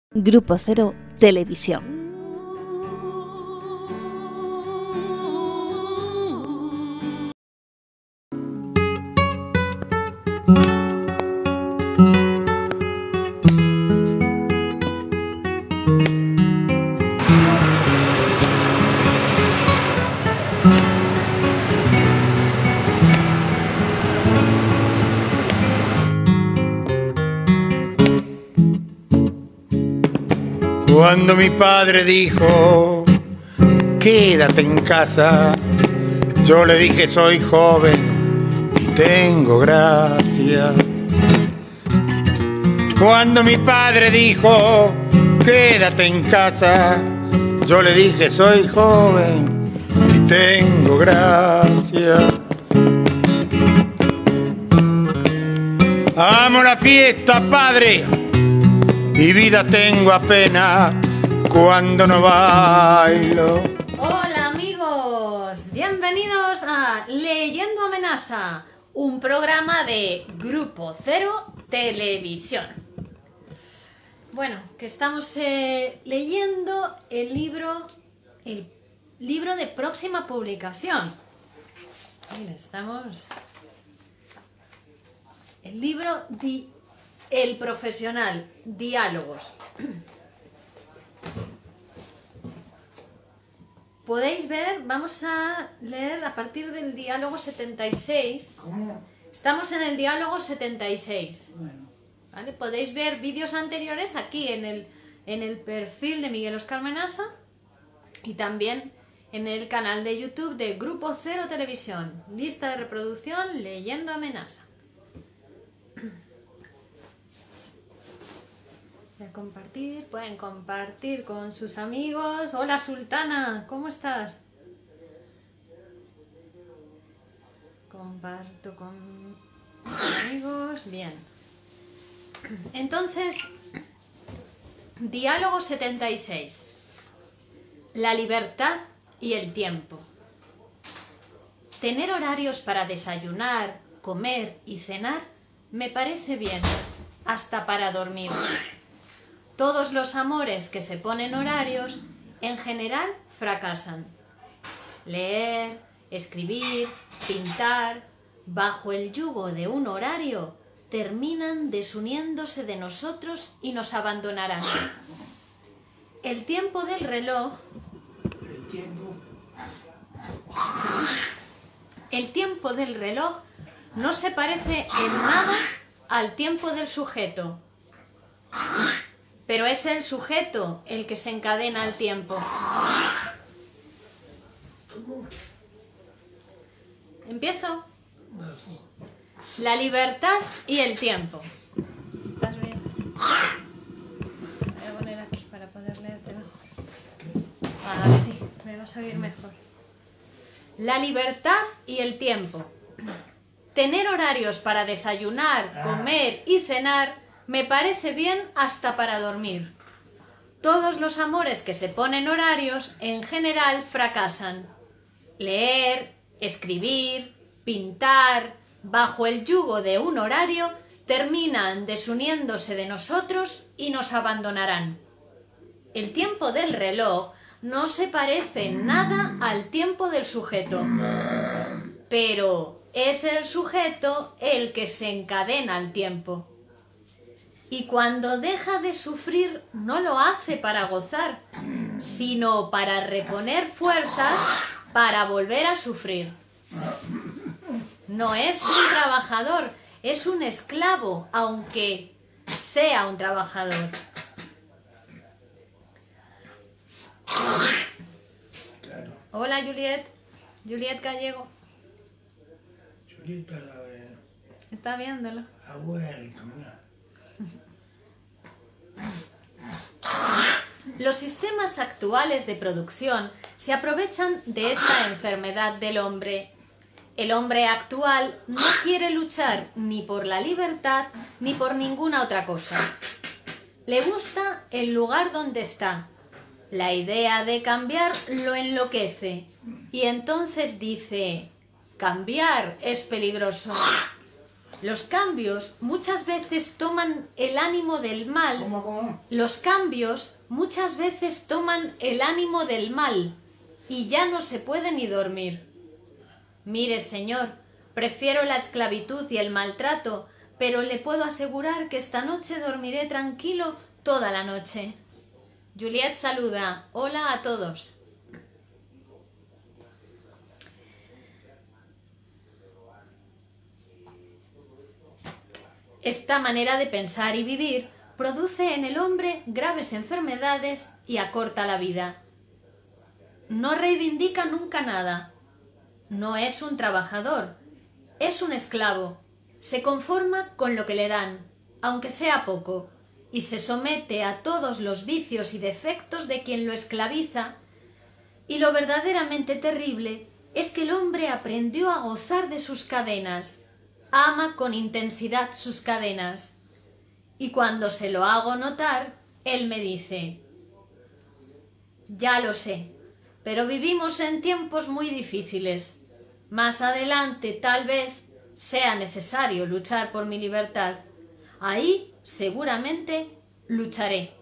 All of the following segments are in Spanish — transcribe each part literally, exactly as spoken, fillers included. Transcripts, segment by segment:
Grupo Cero Televisión. Cuando mi padre dijo, quédate en casa, yo le dije, soy joven y tengo gracia. Cuando mi padre dijo, quédate en casa, yo le dije, soy joven y tengo gracia. Amo la fiesta, padre, y vida tengo apenas cuando no bailo. Hola amigos, bienvenidos a Leyendo Amenaza, un programa de Grupo Cero Televisión. Bueno, que estamos eh, leyendo el libro, el libro de próxima publicación. Mira, estamos... El libro de... El profesional, diálogos. Podéis ver, vamos a leer a partir del diálogo setenta y seis. ¿Cómo? Estamos en el diálogo setenta y seis. ¿Vale? Podéis ver vídeos anteriores aquí en el, en el perfil de Miguel Óscar Menasa y también en el canal de YouTube de Grupo Cero Televisión. Lista de reproducción Leyendo Amenaza. Compartir, pueden compartir con sus amigos. Hola Sultana, ¿cómo estás? Comparto con mis amigos, bien. Entonces, diálogo setenta y seis. La libertad y el tiempo. Tener horarios para desayunar, comer y cenar me parece bien, hasta para dormir. Todos los amores que se ponen horarios, en general, fracasan. Leer, escribir, pintar, bajo el yugo de un horario, terminan desuniéndose de nosotros y nos abandonarán. El tiempo del reloj... El tiempo. El tiempo del reloj no se parece en nada al tiempo del sujeto. Pero es el sujeto el que se encadena al tiempo. ¿Empiezo? La libertad y el tiempo. ¿Estás bien? Voy a poner aquí para poder leerte mejor. Ahora sí, me vas a oír mejor. La libertad y el tiempo. Tener horarios para desayunar, comer y cenar me parece bien hasta para dormir. Todos los amores que se ponen horarios, en general, fracasan. Leer, escribir, pintar, bajo el yugo de un horario, terminan desuniéndose de nosotros y nos abandonarán. El tiempo del reloj no se parece en nada al tiempo del sujeto, pero es el sujeto el que se encadena al tiempo. Y cuando deja de sufrir, no lo hace para gozar, sino para reponer fuerzas para volver a sufrir. No es un trabajador, es un esclavo, aunque sea un trabajador. Claro. Hola, Juliet. Juliet Gallego. Chulita la de... ¿Está viéndolo? Ha vuelto, mira. Los sistemas actuales de producción se aprovechan de esta enfermedad del hombre. El hombre actual no quiere luchar ni por la libertad ni por ninguna otra cosa. Le gusta el lugar donde está. La idea de cambiar lo enloquece. Y entonces dice, cambiar es peligroso. Los cambios muchas veces toman el ánimo del mal. ¿Cómo, cómo? Los cambios muchas veces toman el ánimo del mal y ya no se puede ni dormir. Mire, señor, prefiero la esclavitud y el maltrato, pero le puedo asegurar que esta noche dormiré tranquilo toda la noche. Juliet saluda. Hola a todos. Esta manera de pensar y vivir produce en el hombre graves enfermedades y acorta la vida. No reivindica nunca nada. No es un trabajador, es un esclavo. Se conforma con lo que le dan, aunque sea poco, y se somete a todos los vicios y defectos de quien lo esclaviza. Y lo verdaderamente terrible es que el hombre aprendió a gozar de sus cadenas. Ama con intensidad sus cadenas. Y cuando se lo hago notar, él me dice: ya lo sé, pero vivimos en tiempos muy difíciles. Más adelante, tal vez, sea necesario luchar por mi libertad. Ahí, seguramente, lucharé.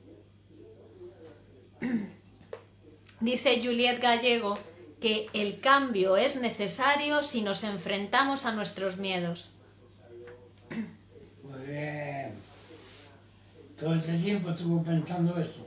Dice Juliet Gallego que el cambio es necesario si nos enfrentamos a nuestros miedos. Muy bien. Todo este tiempo estuve pensando eso.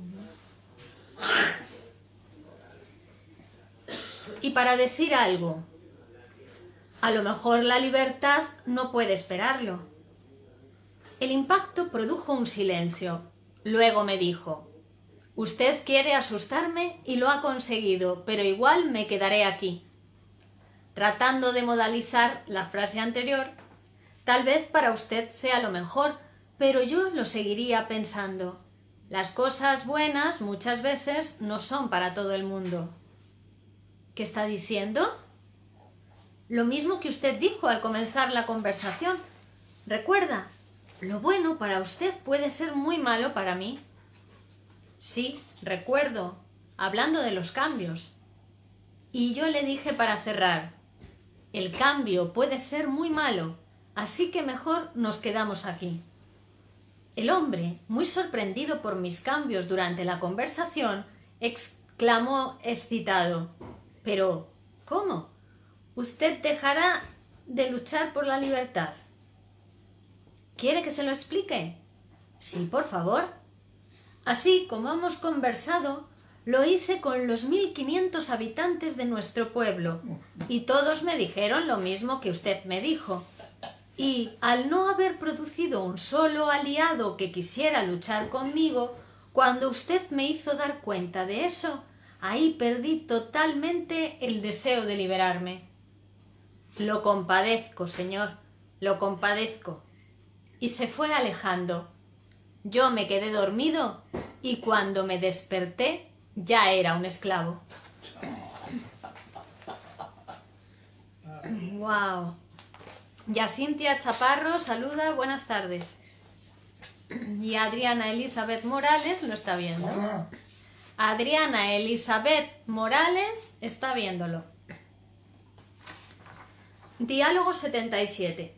Y para decir algo, a lo mejor la libertad no puede esperarlo. El impacto produjo un silencio. Luego me dijo: usted quiere asustarme y lo ha conseguido, pero igual me quedaré aquí. Tratando de modalizar la frase anterior, tal vez para usted sea lo mejor, pero yo lo seguiría pensando. Las cosas buenas muchas veces no son para todo el mundo. ¿Qué está diciendo? Lo mismo que usted dijo al comenzar la conversación. Recuerda, lo bueno para usted puede ser muy malo para mí. Sí, recuerdo, hablando de los cambios. Y yo le dije para cerrar: el cambio puede ser muy malo, así que mejor nos quedamos aquí. El hombre, muy sorprendido por mis cambios durante la conversación, exclamó excitado: pero, ¿cómo? ¿Usted dejará de luchar por la libertad? ¿Quiere que se lo explique? Sí, por favor. Así como hemos conversado, lo hice con los mil quinientos habitantes de nuestro pueblo, y todos me dijeron lo mismo que usted me dijo. Y al no haber producido un solo aliado que quisiera luchar conmigo, cuando usted me hizo dar cuenta de eso, ahí perdí totalmente el deseo de liberarme. Lo compadezco, señor, lo compadezco. Y se fue alejando. Yo me quedé dormido y cuando me desperté ya era un esclavo. Wow. Yacintia Chaparro saluda, buenas tardes. Y Adriana Elizabeth Morales lo está viendo. Adriana Elizabeth Morales está viéndolo. Diálogo setenta y siete.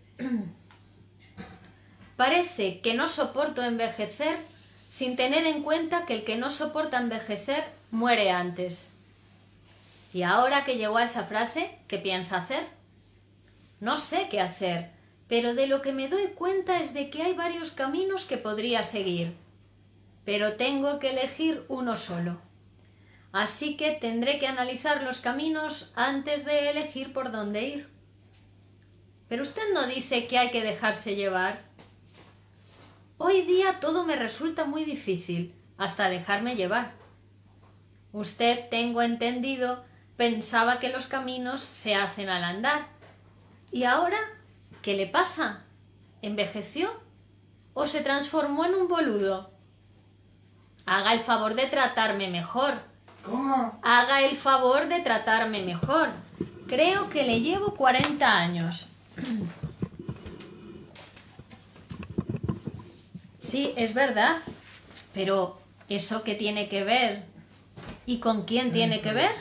Parece que no soporto envejecer sin tener en cuenta que el que no soporta envejecer muere antes. Y ahora que llegó a esa frase, ¿qué piensa hacer? No sé qué hacer, pero de lo que me doy cuenta es de que hay varios caminos que podría seguir. Pero tengo que elegir uno solo. Así que tendré que analizar los caminos antes de elegir por dónde ir. Pero usted no dice que hay que dejarse llevar. Hoy día todo me resulta muy difícil, hasta dejarme llevar. Usted, tengo entendido, pensaba que los caminos se hacen al andar. ¿Y ahora qué le pasa? ¿Envejeció? ¿O se transformó en un boludo? Haga el favor de tratarme mejor. ¿Cómo? Haga el favor de tratarme mejor. Creo que le llevo cuarenta años. Sí, es verdad. Pero, ¿eso qué tiene que ver? ¿Y con quién tiene que ver?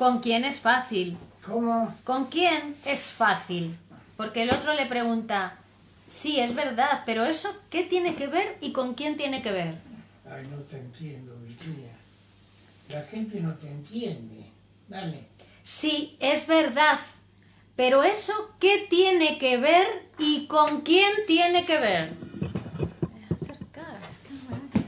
¿Con quién es fácil? ¿Cómo? ¿Con quién es fácil? Porque el otro le pregunta, sí, es verdad, pero eso, ¿qué tiene que ver y con quién tiene que ver? Ay, no te entiendo, Virginia. La gente no te entiende. Dale. Sí, es verdad, pero eso, ¿qué tiene que ver y con quién tiene que ver? Acercar, es que no me-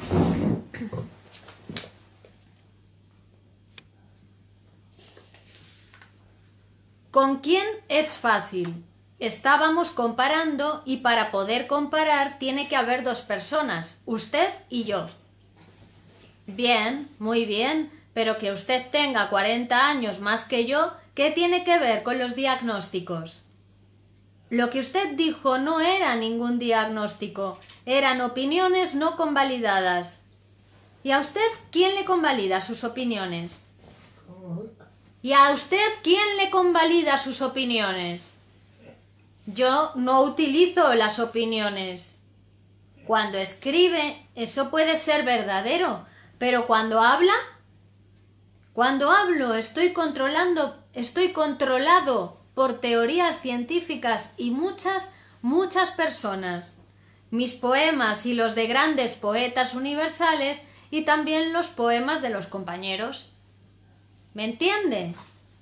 ¿Con quién es fácil? Estábamos comparando y para poder comparar tiene que haber dos personas, usted y yo. Bien, muy bien, pero que usted tenga cuarenta años más que yo, ¿qué tiene que ver con los diagnósticos? Lo que usted dijo no era ningún diagnóstico, eran opiniones no convalidadas. ¿Y a usted quién le convalida sus opiniones? ¿Cómo? ¿Y a usted quién le convalida sus opiniones? Yo no utilizo las opiniones. Cuando escribe, eso puede ser verdadero, pero cuando habla, cuando hablo estoy controlando, estoy controlado por teorías científicas y muchas, muchas personas. Mis poemas y los de grandes poetas universales y también los poemas de los compañeros. ¿Me entiende?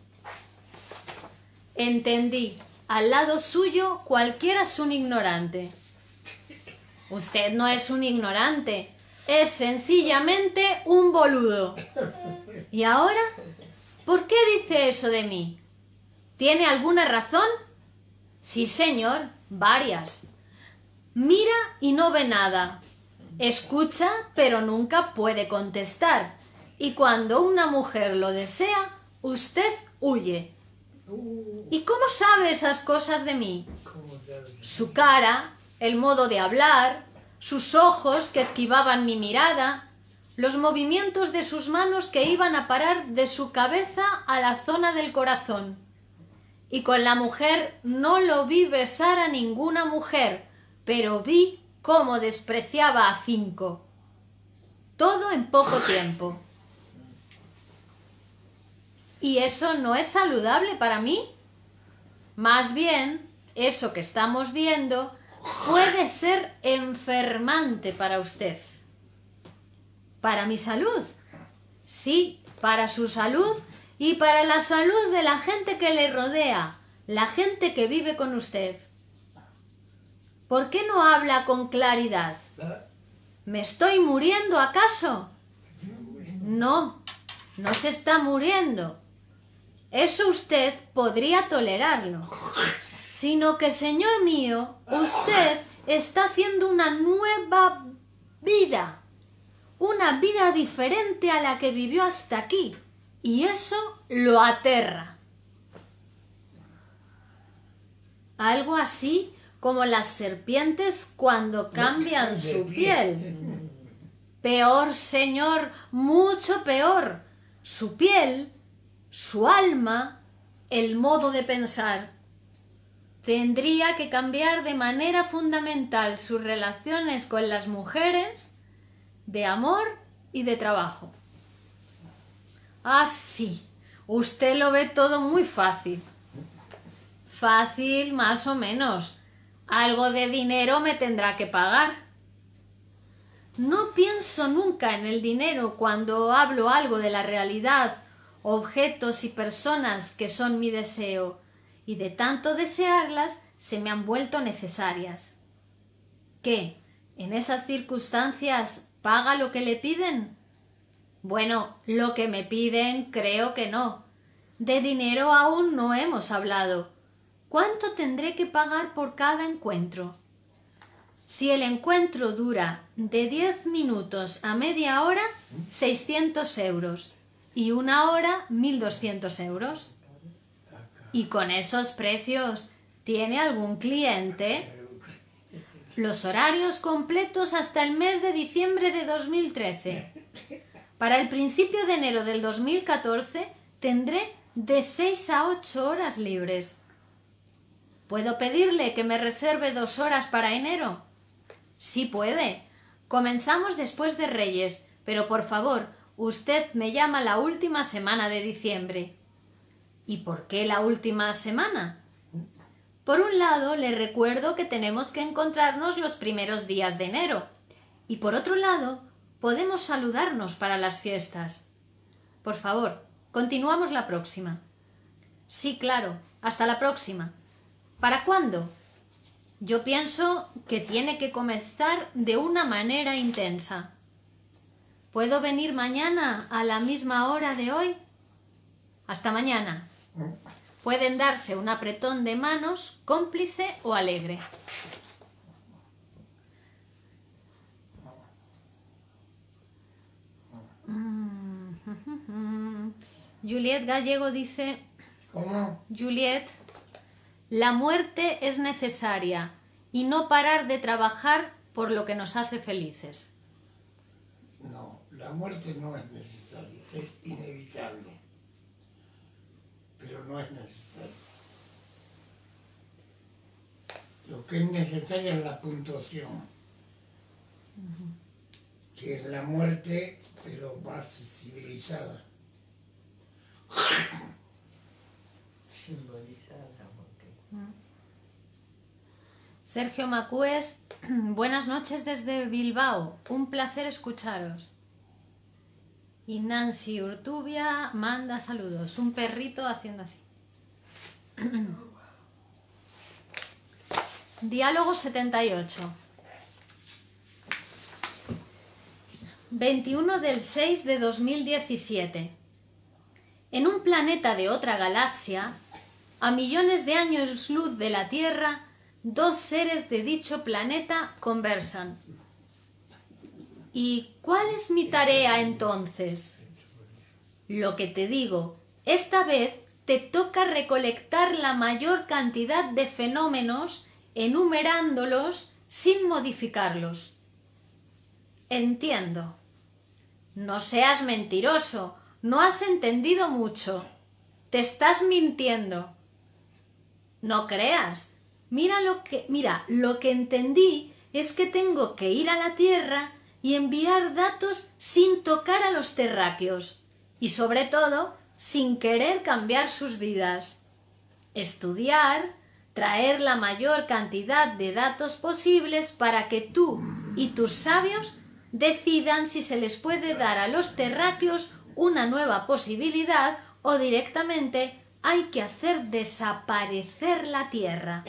Entendí. Al lado suyo cualquiera es un ignorante. Usted no es un ignorante, es sencillamente un boludo. ¿Y ahora? ¿Por qué dice eso de mí? ¿Tiene alguna razón? Sí, señor, varias. Mira y no ve nada. Escucha, pero nunca puede contestar. Y cuando una mujer lo desea, usted huye. ¿Y cómo sabe esas cosas de mí? ¿Cómo sabes? Su cara, el modo de hablar, sus ojos que esquivaban mi mirada, los movimientos de sus manos que iban a parar de su cabeza a la zona del corazón. Y con la mujer no lo vi besar a ninguna mujer, pero vi cómo despreciaba a cinco. Todo en poco tiempo. ¿Y eso no es saludable para mí? Más bien, eso que estamos viendo puede ser enfermante para usted. ¿Para mi salud? Sí, para su salud y para la salud de la gente que le rodea, la gente que vive con usted. ¿Por qué no habla con claridad? ¿Me estoy muriendo acaso? No, no se está muriendo. Eso usted podría tolerarlo. Sino que, señor mío, usted está haciendo una nueva vida. Una vida diferente a la que vivió hasta aquí. Y eso lo aterra. Algo así como las serpientes cuando cambian su piel. Peor, señor, mucho peor. Su piel, su alma, el modo de pensar. Tendría que cambiar de manera fundamental sus relaciones con las mujeres, de amor y de trabajo. Ah, sí, usted lo ve todo muy fácil. Fácil, más o menos. Algo de dinero me tendrá que pagar. No pienso nunca en el dinero cuando hablo algo de la realidad, objetos y personas que son mi deseo, y de tanto desearlas se me han vuelto necesarias. ¿Qué? ¿En esas circunstancias paga lo que le piden? Bueno, lo que me piden creo que no. De dinero aún no hemos hablado. ¿Cuánto tendré que pagar por cada encuentro? Si el encuentro dura de diez minutos a media hora, seiscientos euros. Y una hora, mil doscientos euros. ¿Y con esos precios tiene algún cliente? Los horarios completos hasta el mes de diciembre de dos mil trece. Para el principio de enero del dos mil catorce tendré de seis a ocho horas libres. ¿Puedo pedirle que me reserve dos horas para enero? Sí puede. Comenzamos después de Reyes, pero por favor, usted me llama la última semana de diciembre. ¿Y por qué la última semana? Por un lado, le recuerdo que tenemos que encontrarnos los primeros días de enero. Y por otro lado, podemos saludarnos para las fiestas. Por favor, continuamos la próxima. Sí, claro, hasta la próxima. ¿Para cuándo? Yo pienso que tiene que comenzar de una manera intensa. ¿Puedo venir mañana a la misma hora de hoy? Hasta mañana. Pueden darse un apretón de manos, cómplice o alegre. Juliet Gallego dice... ¿Cómo? Juliet, la muerte es necesaria y no parar de trabajar por lo que nos hace felices. No, la muerte no es necesaria, es inevitable. Pero no es necesario. Lo que es necesario es la puntuación, uh-huh. que es la muerte, pero más civilizada. Simbolizada, porque... Sergio Macúes, buenas noches desde Bilbao, un placer escucharos. Y Nancy Urtubia manda saludos, un perrito haciendo así. Diálogo setenta y ocho. veintiuno del seis de dos mil diecisiete. En un planeta de otra galaxia, a millones de años luz de la Tierra, dos seres de dicho planeta conversan. ¿Y cuál es mi tarea entonces? Lo que te digo, esta vez te toca recolectar la mayor cantidad de fenómenos, enumerándolos sin modificarlos. Entiendo. No seas mentiroso, no has entendido mucho. Te estás mintiendo. No creas. Mira lo que, mira, lo que entendí es que tengo que ir a la Tierra y enviar datos sin tocar a los terráqueos y sobre todo sin querer cambiar sus vidas. Estudiar, traer la mayor cantidad de datos posibles para que tú y tus sabios decidan si se les puede dar a los terráqueos una nueva posibilidad o directamente hay que hacer desaparecer la Tierra.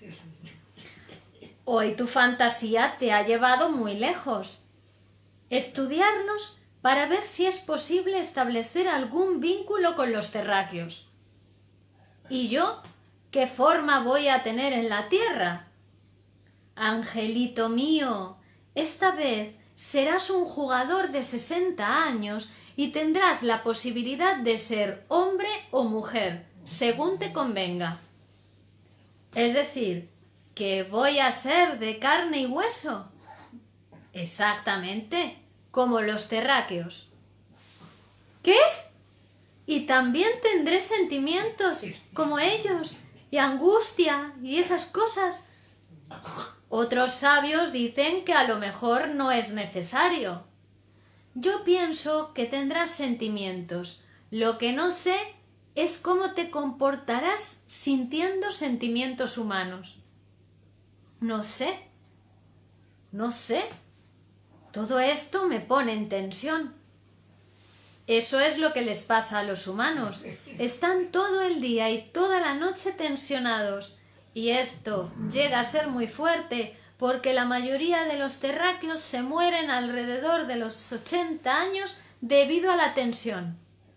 Hoy tu fantasía te ha llevado muy lejos. Estudiarlos para ver si es posible establecer algún vínculo con los terráqueos. ¿Y yo qué forma voy a tener en la Tierra? Angelito mío, esta vez serás un jugador de sesenta años y tendrás la posibilidad de ser hombre o mujer, según te convenga. Es decir, que voy a ser de carne y hueso. Exactamente, como los terráqueos. ¿Qué? Y también tendré sentimientos, como ellos, y angustia y esas cosas. Otros sabios dicen que a lo mejor no es necesario. Yo pienso que tendrás sentimientos. Lo que no sé es cómo te comportarás sintiendo sentimientos humanos. No sé. No sé. Todo esto me pone en tensión. Eso es lo que les pasa a los humanos. Están todo el día y toda la noche tensionados. Y esto llega a ser muy fuerte porque la mayoría de los terráqueos se mueren alrededor de los ochenta años debido a la tensión.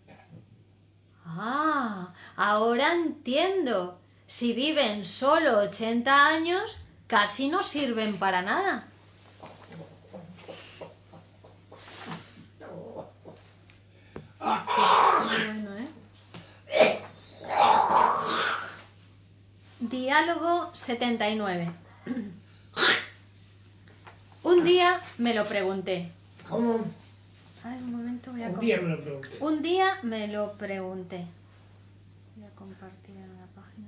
Ah, ahora entiendo. Si viven solo ochenta años, casi no sirven para nada. Bueno, ¿eh? Diálogo setenta y nueve. Un día me lo pregunté. ¿Cómo? Ay, un momento, voy a Un día me lo pregunté. Un día me lo pregunté. Voy a compartir en la página.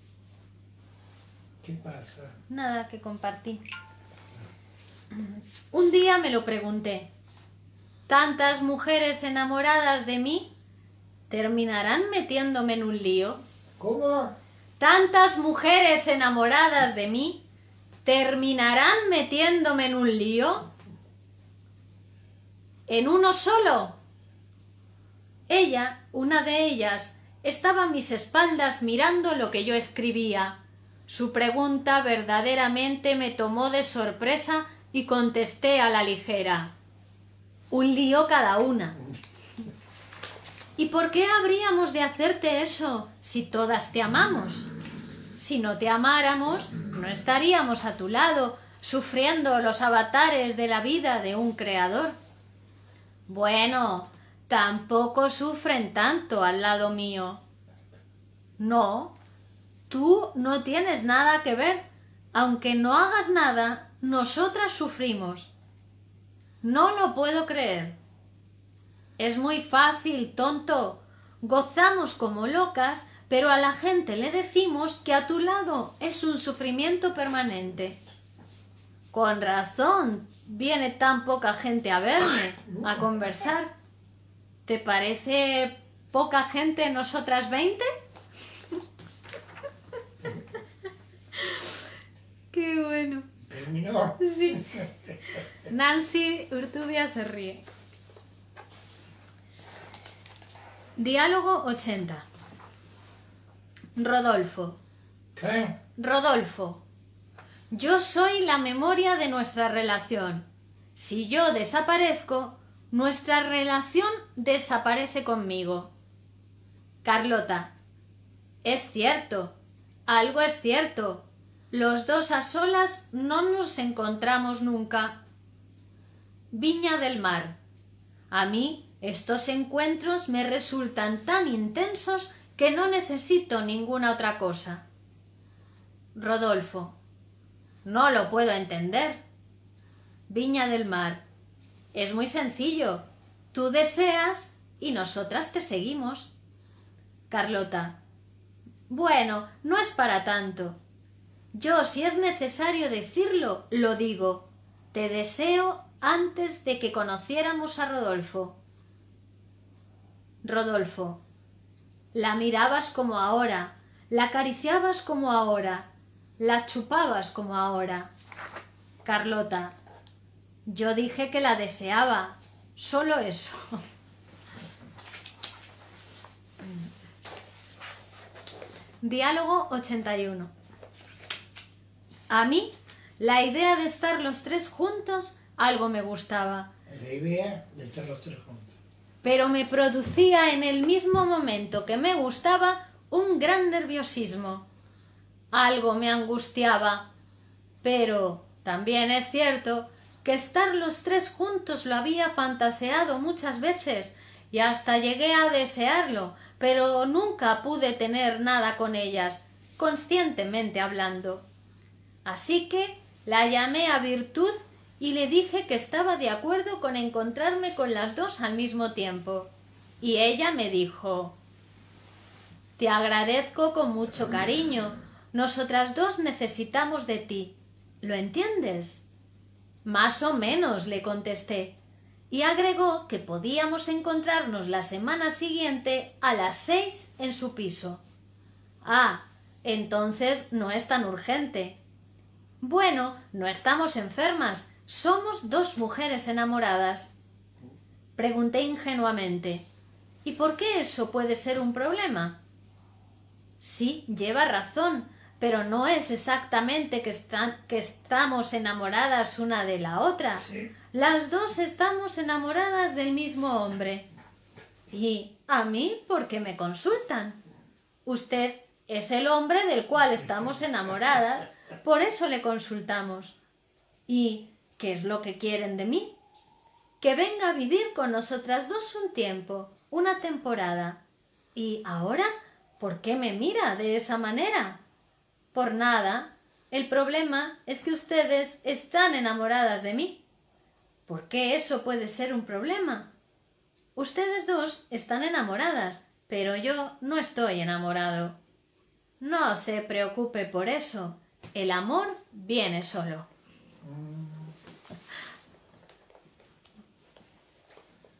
¿Qué pasa? Nada que compartí. Un día me lo pregunté. tantas mujeres enamoradas de mí terminarán metiéndome en un lío. ¿Cómo? Tantas mujeres enamoradas de mí terminarán metiéndome en un lío. ¿En uno solo? Ella, una de ellas, estaba a mis espaldas mirando lo que yo escribía. Su pregunta verdaderamente me tomó de sorpresa y contesté a la ligera. Un lío cada una. ¿Y por qué habríamos de hacerte eso si todas te amamos? Si no te amáramos, no estaríamos a tu lado, sufriendo los avatares de la vida de un creador. Bueno, tampoco sufren tanto al lado mío. No, tú no tienes nada que ver. Aunque no hagas nada, nosotras sufrimos. No lo puedo creer. Es muy fácil, tonto. Gozamos como locas, pero a la gente le decimos que a tu lado es un sufrimiento permanente. Con razón, viene tan poca gente a verme, a conversar. ¿Te parece poca gente nosotras veinte? ¡Qué bueno! ¿Terminó? Sí. Nancy Urtubia se ríe. Diálogo ochenta. Rodolfo. ¿Qué? Rodolfo. Yo soy la memoria de nuestra relación. Si yo desaparezco, nuestra relación desaparece conmigo. Carlota. Es cierto. Algo es cierto. Los dos a solas no nos encontramos nunca. Viña del Mar. A mí estos encuentros me resultan tan intensos que no necesito ninguna otra cosa. Rodolfo. No lo puedo entender. Viña del Mar. Es muy sencillo. Tú deseas y nosotras te seguimos. Carlota. Bueno, no es para tanto. Yo, si es necesario decirlo, lo digo. Te deseo antes de que conociéramos a Rodolfo. Rodolfo. La mirabas como ahora, la acariciabas como ahora, la chupabas como ahora. Carlota. Yo dije que la deseaba, solo eso. Diálogo ochenta y uno. A mí, la idea de estar los tres juntos, algo me gustaba. La idea de estar los tres juntos. Pero me producía en el mismo momento que me gustaba un gran nerviosismo. Algo me angustiaba. Pero también es cierto que estar los tres juntos lo había fantaseado muchas veces y hasta llegué a desearlo, pero nunca pude tener nada con ellas, conscientemente hablando. Así que la llamé a Virtud y le dije que estaba de acuerdo con encontrarme con las dos al mismo tiempo. Y ella me dijo: te agradezco con mucho cariño, nosotras dos necesitamos de ti. ¿Lo entiendes? Más o menos, le contesté, y agregó que podíamos encontrarnos la semana siguiente a las seis en su piso. Ah, entonces no es tan urgente. Bueno, no estamos enfermas, somos dos mujeres enamoradas. Pregunté ingenuamente, ¿y por qué eso puede ser un problema? Sí, lleva razón, pero no es exactamente que, están, que estamos enamoradas una de la otra. Sí. Las dos estamos enamoradas del mismo hombre. ¿Y a mí por qué me consultan? Usted es el hombre del cual estamos enamoradas, por eso le consultamos. ¿Y qué es lo que quieren de mí? Que venga a vivir con nosotras dos un tiempo, una temporada. ¿Y ahora por qué me mira de esa manera? Por nada. El problema es que ustedes están enamoradas de mí. ¿Por qué eso puede ser un problema? Ustedes dos están enamoradas, pero yo no estoy enamorado. No se preocupe por eso. El amor viene solo.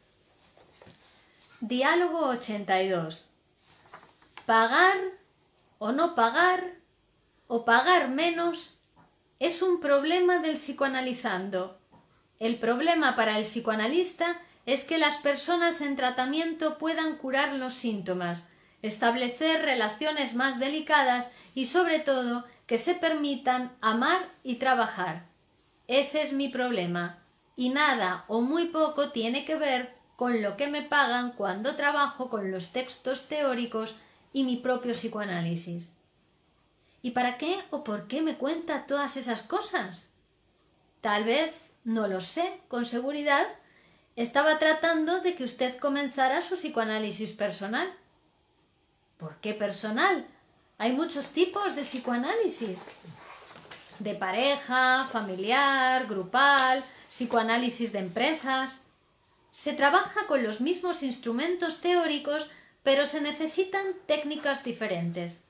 Diálogo ochenta y dos. Pagar o no pagar, o pagar menos, es un problema del psicoanalizando. El problema para el psicoanalista es que las personas en tratamiento puedan curar los síntomas, establecer relaciones más delicadas y sobre todo que se permitan amar y trabajar. Ese es mi problema, y nada o muy poco tiene que ver con lo que me pagan cuando trabajo con los textos teóricos y mi propio psicoanálisis. ¿Y para qué o por qué me cuenta todas esas cosas? Tal vez, no lo sé con seguridad, estaba tratando de que usted comenzara su psicoanálisis personal. ¿Por qué personal? Hay muchos tipos de psicoanálisis. De pareja, familiar, grupal, psicoanálisis de empresas. Se trabaja con los mismos instrumentos teóricos, pero se necesitan técnicas diferentes.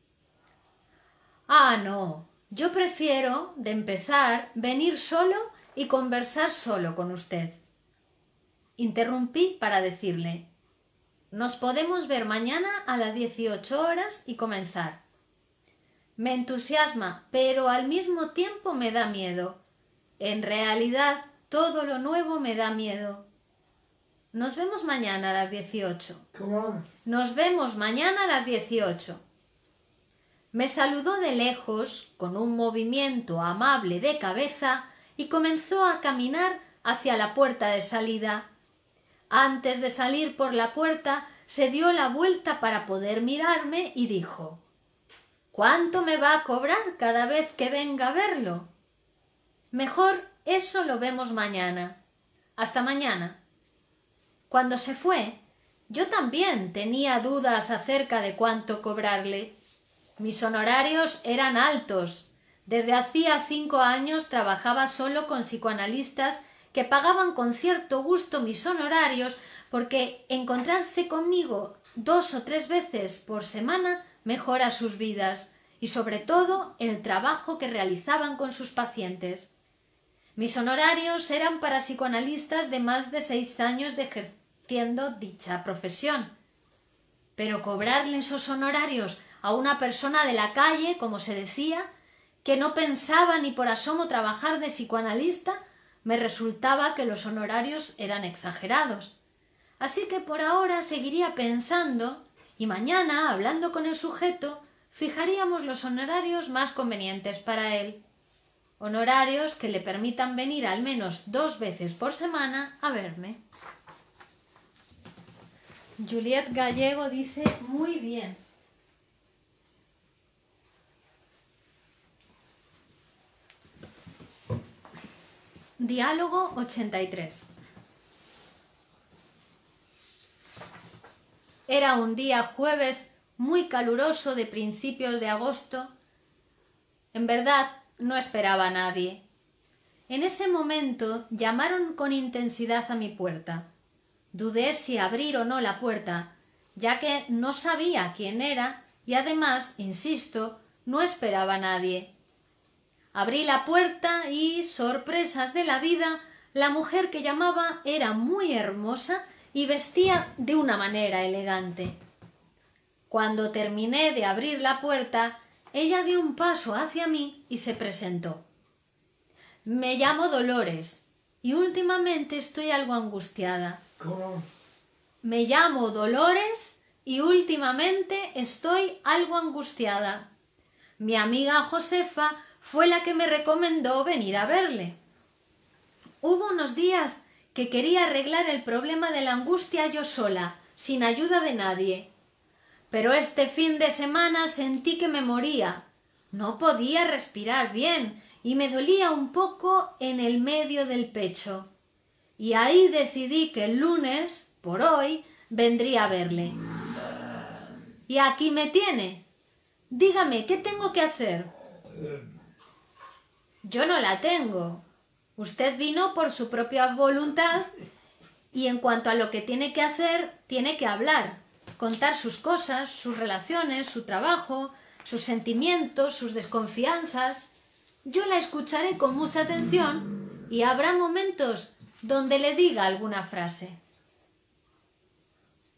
Ah, no. Yo prefiero, de empezar, venir solo y conversar solo con usted. Interrumpí para decirle: nos podemos ver mañana a las dieciocho horas y comenzar. Me entusiasma, pero al mismo tiempo me da miedo. En realidad, todo lo nuevo me da miedo. Nos vemos mañana a las dieciocho. ¿Cómo? Nos vemos mañana a las dieciocho. Me saludó de lejos, con un movimiento amable de cabeza, y comenzó a caminar hacia la puerta de salida. Antes de salir por la puerta, se dio la vuelta para poder mirarme y dijo: ¿cuánto me va a cobrar cada vez que venga a verlo? Mejor eso lo vemos mañana. Hasta mañana. Cuando se fue, yo también tenía dudas acerca de cuánto cobrarle. Mis honorarios eran altos. Desde hacía cinco años trabajaba solo con psicoanalistas que pagaban con cierto gusto mis honorarios, porque encontrarse conmigo dos o tres veces por semana mejora sus vidas y sobre todo el trabajo que realizaban con sus pacientes. Mis honorarios eran para psicoanalistas de más de seis años de ejerciendo dicha profesión. Pero cobrarle esos honorarios a una persona de la calle, como se decía, que no pensaba ni por asomo trabajar de psicoanalista, me resultaba que los honorarios eran exagerados. Así que por ahora seguiría pensando y mañana, hablando con el sujeto, fijaríamos los honorarios más convenientes para él. Honorarios que le permitan venir al menos dos veces por semana a verme. Juliet Gallego dice: muy bien. Diálogo ochenta y tres. Era un día jueves muy caluroso de principios de agosto. En verdad, no esperaba a nadie. En ese momento llamaron con intensidad a mi puerta. Dudé si abrir o no la puerta, ya que no sabía quién era y además, insisto, no esperaba a nadie. Abrí la puerta y, sorpresas de la vida, la mujer que llamaba era muy hermosa y vestía de una manera elegante. Cuando terminé de abrir la puerta, ella dio un paso hacia mí y se presentó. Me llamo Dolores y últimamente estoy algo angustiada. ¿Cómo? Me llamo Dolores y últimamente estoy algo angustiada. Mi amiga Josefa fue la que me recomendó venir a verle. Hubo unos días que quería arreglar el problema de la angustia yo sola, sin ayuda de nadie. Pero este fin de semana sentí que me moría. No podía respirar bien y me dolía un poco en el medio del pecho. Y ahí decidí que el lunes, por hoy, vendría a verle. Y aquí me tiene. Dígame, ¿qué tengo que hacer? Yo no la tengo. Usted vino por su propia voluntad y en cuanto a lo que tiene que hacer, tiene que hablar, contar sus cosas, sus relaciones, su trabajo, sus sentimientos, sus desconfianzas. Yo la escucharé con mucha atención y habrá momentos donde le diga alguna frase.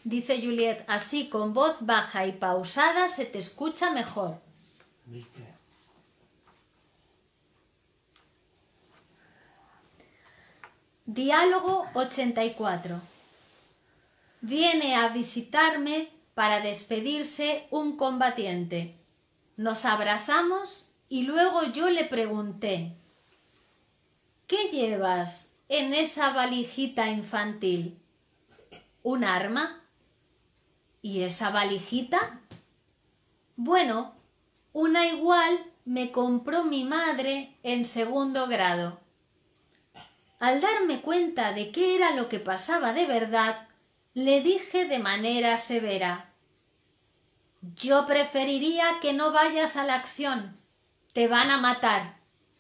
Dice Juliet, así con voz baja y pausada se te escucha mejor. ¿Viste? Diálogo ochenta y cuatro. Viene a visitarme para despedirse un combatiente. Nos abrazamos y luego yo le pregunté, ¿qué llevas en esa valijita infantil? ¿Un arma? ¿Y esa valijita? Bueno, una igual me compró mi madre en segundo grado. Al darme cuenta de qué era lo que pasaba de verdad, le dije de manera severa, yo preferiría que no vayas a la acción, te van a matar.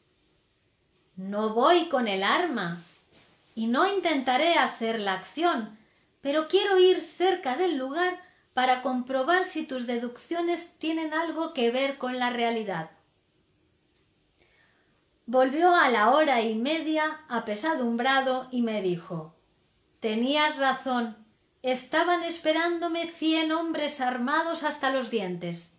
No voy con el arma y no intentaré hacer la acción, pero quiero ir cerca del lugar para comprobar si tus deducciones tienen algo que ver con la realidad. Volvió a la hora y media apesadumbrado y me dijo, tenías razón, estaban esperándome cien hombres armados hasta los dientes.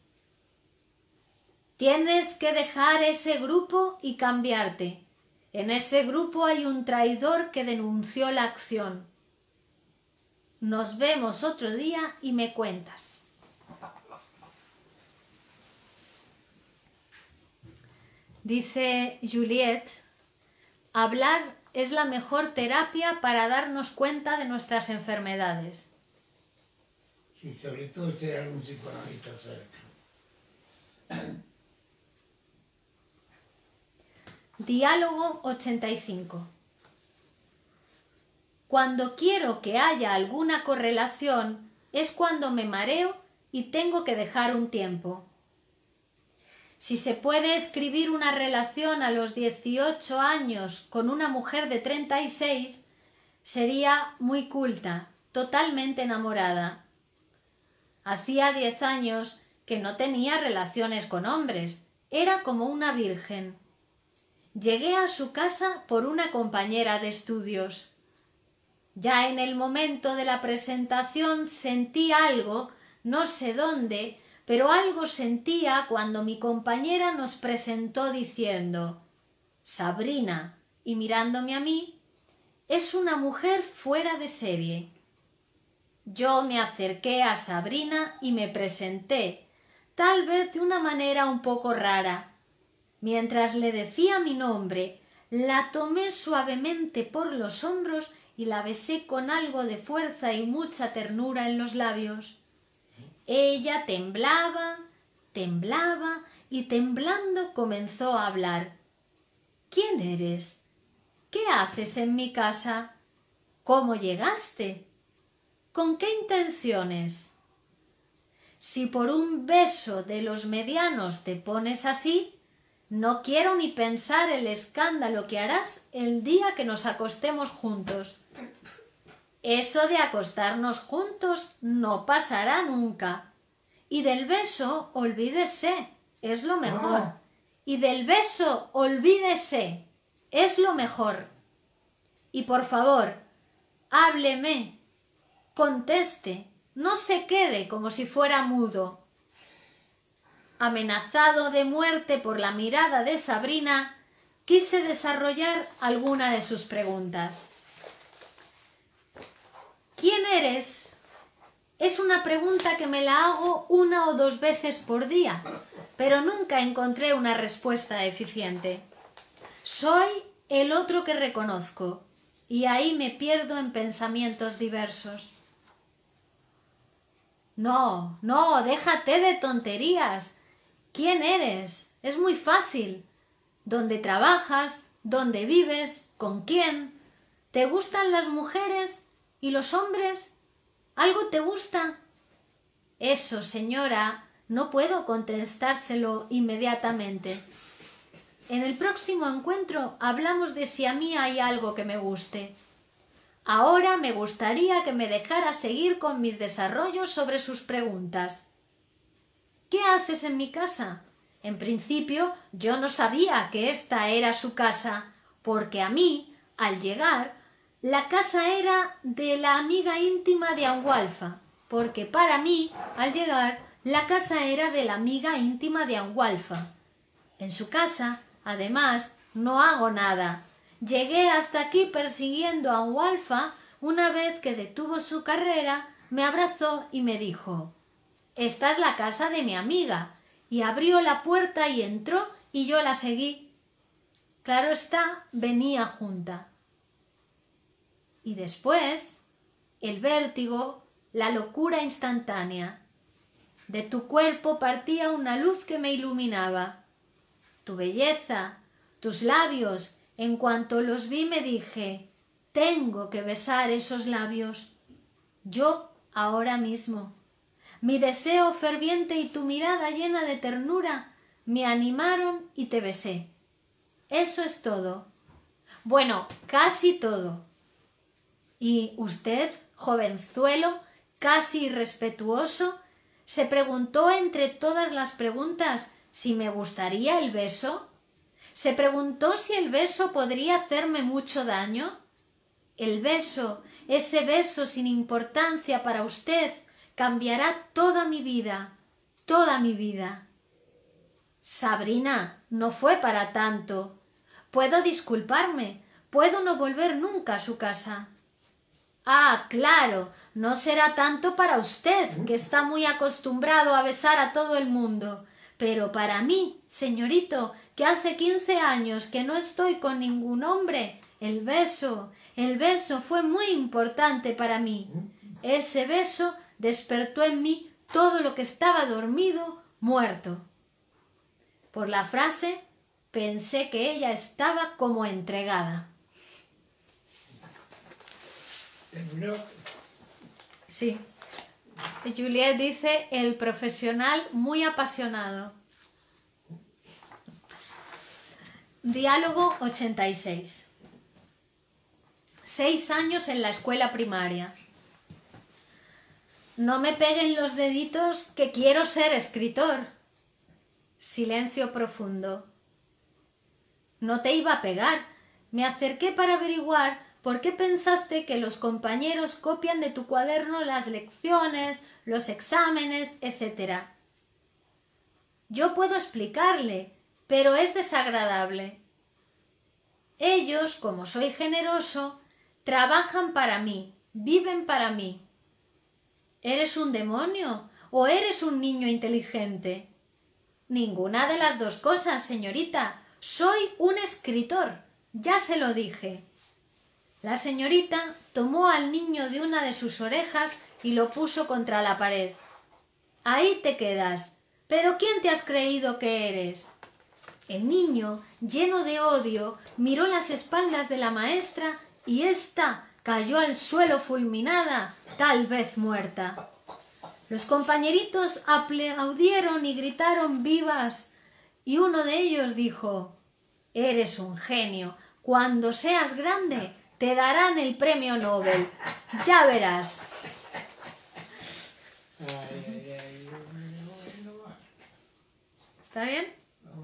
Tienes que dejar ese grupo y cambiarte. En ese grupo hay un traidor que denunció la acción. Nos vemos otro día y me cuentas. Dice Juliet, hablar es la mejor terapia para darnos cuenta de nuestras enfermedades. Sí, sobre todo si hay algún psicoanalista cerca. Diálogo ochenta y cinco. Cuando quiero que haya alguna correlación es cuando me mareo y tengo que dejar un tiempo. Si se puede escribir una relación a los dieciocho años con una mujer de treinta y seis, sería muy culta, totalmente enamorada. Hacía diez años que no tenía relaciones con hombres, era como una virgen. Llegué a su casa por una compañera de estudios. Ya en el momento de la presentación sentí algo, no sé dónde, pero algo sentía cuando mi compañera nos presentó diciendo, Sabrina, y mirándome a mí, es una mujer fuera de serie. Yo me acerqué a Sabrina y me presenté, tal vez de una manera un poco rara. Mientras le decía mi nombre, la tomé suavemente por los hombros y la besé con algo de fuerza y mucha ternura en los labios. Ella temblaba, temblaba y temblando comenzó a hablar. ¿Quién eres? ¿Qué haces en mi casa? ¿Cómo llegaste? ¿Con qué intenciones? Si por un beso de los medianos te pones así, no quiero ni pensar el escándalo que harás el día que nos acostemos juntos. Eso de acostarnos juntos no pasará nunca. Y del beso, olvídese, es lo mejor. Oh. Y del beso, olvídese, es lo mejor. Y por favor, hábleme, conteste, no se quede como si fuera mudo. Amenazado de muerte por la mirada de Sabrina, quise desarrollar alguna de sus preguntas. ¿Quién eres? Es una pregunta que me la hago una o dos veces por día, pero nunca encontré una respuesta eficiente. Soy el otro que reconozco, y ahí me pierdo en pensamientos diversos. No, no, déjate de tonterías. ¿Quién eres? Es muy fácil. ¿Dónde trabajas? ¿Dónde vives? ¿Con quién? ¿Te gustan las mujeres? ¿Y los hombres? ¿Algo te gusta? Eso, señora, no puedo contestárselo inmediatamente. En el próximo encuentro hablamos de si a mí hay algo que me guste. Ahora me gustaría que me dejara seguir con mis desarrollos sobre sus preguntas. ¿Qué haces en mi casa? En principio, yo no sabía que esta era su casa, porque a mí, al llegar, la casa era de la amiga íntima de Angualfa, porque para mí, al llegar, la casa era de la amiga íntima de Angualfa. En su casa, además, no hago nada. Llegué hasta aquí persiguiendo a Angualfa. Una vez que detuvo su carrera, me abrazó y me dijo: «Esta es la casa de mi amiga», y abrió la puerta y entró, y yo la seguí. Claro está, venía junta. Y después, el vértigo, la locura instantánea. De tu cuerpo partía una luz que me iluminaba. Tu belleza, tus labios, en cuanto los vi me dije: tengo que besar esos labios. Yo, ahora mismo. Mi deseo ferviente y tu mirada llena de ternura me animaron y te besé. Eso es todo. Bueno, casi todo. ¿Y usted, jovenzuelo, casi irrespetuoso, se preguntó entre todas las preguntas si me gustaría el beso? ¿Se preguntó si el beso podría hacerme mucho daño? El beso, ese beso sin importancia para usted, cambiará toda mi vida, toda mi vida. Sabrina, no fue para tanto. Puedo disculparme, puedo no volver nunca a su casa. Ah, claro, no será tanto para usted, que está muy acostumbrado a besar a todo el mundo. Pero para mí, señorito, que hace quince años que no estoy con ningún hombre, el beso, el beso fue muy importante para mí. Ese beso despertó en mí todo lo que estaba dormido, muerto. Por la frase, pensé que ella estaba como entregada. Sí. Juliet dice: el profesional muy apasionado. Diálogo ochenta y seis. Seis años en la escuela primaria. No me peguen los deditos que quiero ser escritor. Silencio profundo. No te iba a pegar. Me acerqué para averiguar por qué pensaste que los compañeros copian de tu cuaderno las lecciones, los exámenes, etcétera. Yo puedo explicarle, pero es desagradable. Ellos, como soy generoso, trabajan para mí, viven para mí. ¿Eres un demonio o eres un niño inteligente? Ninguna de las dos cosas, señorita. Soy un escritor, ya se lo dije. La señorita tomó al niño de una de sus orejas y lo puso contra la pared. Ahí te quedas. ¿Pero quién te has creído que eres? El niño, lleno de odio, miró las espaldas de la maestra y ésta cayó al suelo fulminada, tal vez muerta. Los compañeritos aplaudieron y gritaron vivas, y uno de ellos dijo: «Eres un genio. Cuando seas grande te darán el premio Nobel. Ya verás». ¿Está bien?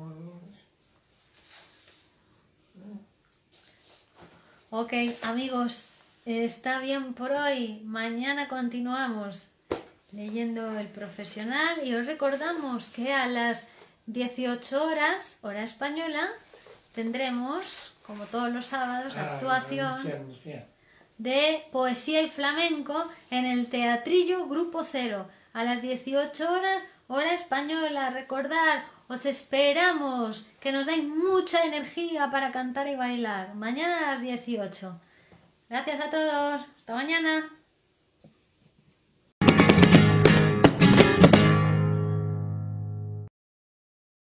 Ok, amigos, está bien por hoy. Mañana continuamos leyendo El Profesional y os recordamos que a las dieciocho horas, hora española, tendremos, como todos los sábados, actuación de poesía y flamenco en el Teatrillo Grupo Cero. A las dieciocho horas, hora española. Recordad, os esperamos, que nos dais mucha energía para cantar y bailar. Mañana a las dieciocho. Gracias a todos. Hasta mañana.